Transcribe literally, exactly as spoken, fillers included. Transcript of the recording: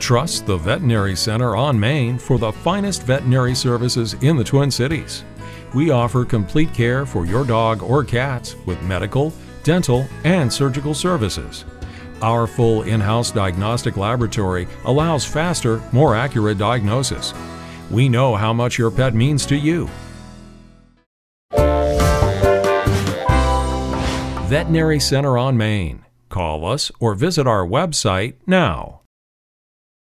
Trust the Veterinary Center on Main for the finest veterinary services in the Twin Cities. We offer complete care for your dog or cats with medical, dental, and surgical services. Our full in-house diagnostic laboratory allows faster, more accurate diagnosis. We know how much your pet means to you. Veterinary Center on Main. Call us or visit our website now.